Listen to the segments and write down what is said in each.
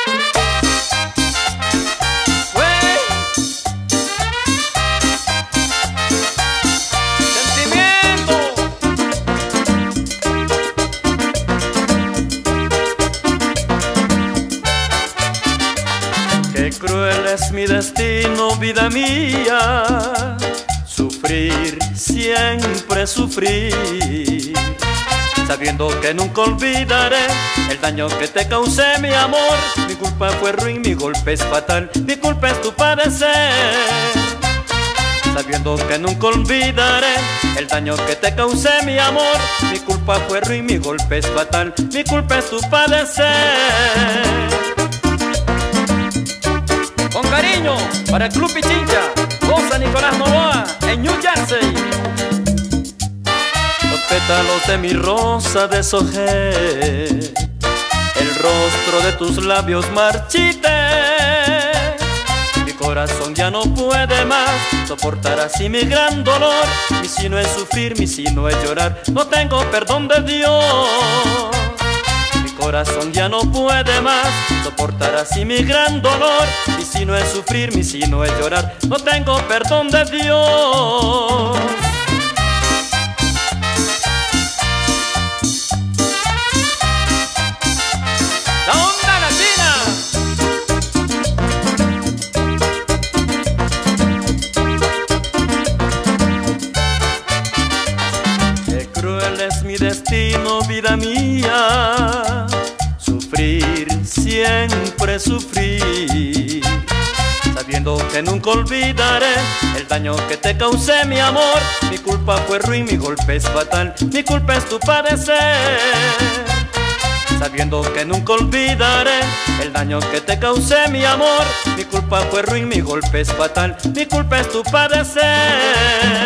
Qué cruel es mi destino, vida mía, sufrir, siempre sufrir, sabiendo que nunca olvidaré el daño que te causé, mi amor. Mi culpa fue ruin, mi golpe es fatal, mi culpa es tu padecer. Sabiendo que nunca olvidaré el daño que te causé, mi amor. Mi culpa fue ruin, mi golpe es fatal, mi culpa es tu padecer. Con cariño, para el Club Pichincha, Cosa Nicolás Novoa, en New Jersey. Los pétalos de mi rosa deshojé, el rostro de tus labios marchité. Mi corazón ya no puede más soportar así mi gran dolor. Mi sino es sufrir, mi sino es llorar, no tengo perdón de Dios. Mi corazón ya no puede más soportar así mi gran dolor. Mi sino es sufrir, mi sino es llorar, no tengo perdón de Dios. La onda latina. Qué cruel es mi destino, vida mía, sufrir, siempre sufrir, sabiendo que nunca olvidaré el daño que te causé, mi amor. Mi culpa fue ruin, mi golpe es fatal, mi culpa es tu padecer. Sabiendo que nunca olvidaré el daño que te causé, mi amor. Mi culpa fue ruin, mi golpe es fatal, mi culpa es tu padecer.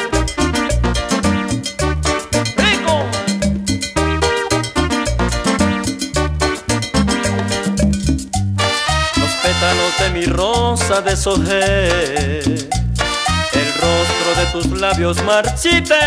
Pétalos de mi rosa deshojé, el rostro de tus labios marchité.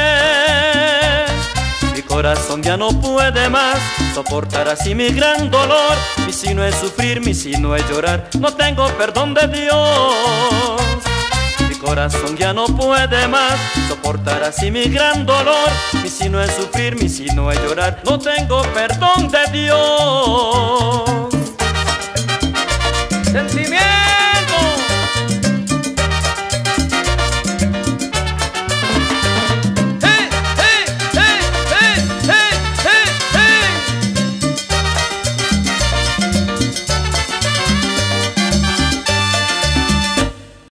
Mi corazón ya no puede más soportar así mi gran dolor. Mi sino es sufrir, mi sino es llorar, no tengo perdón de Dios. Mi corazón ya no puede más soportar así mi gran dolor. Mi sino es sufrir, mi sino es llorar, no tengo perdón de Dios.